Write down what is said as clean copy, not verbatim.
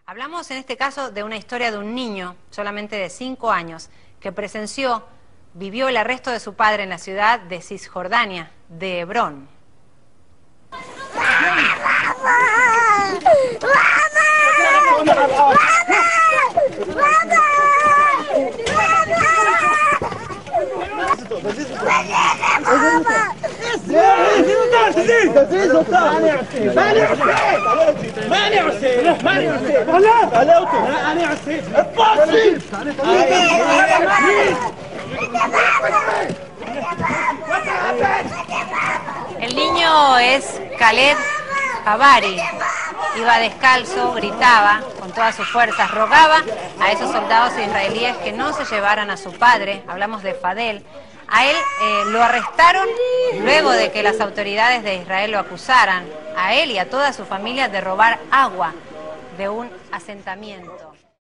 Hablamos en este caso de una historia de un niño, solamente de 5 años, que vivió el arresto de su padre en la ciudad de Cisjordania, de Hebrón. El niño es Khaled Jabari. Iba descalzo, gritaba con todas sus fuerzas, rogaba a esos soldados israelíes que no se llevaran a su padre. Hablamos de Fadel. A él lo arrestaron luego de que las autoridades de Israel lo acusaran, a él y a toda su familia, de robar agua de un asentamiento.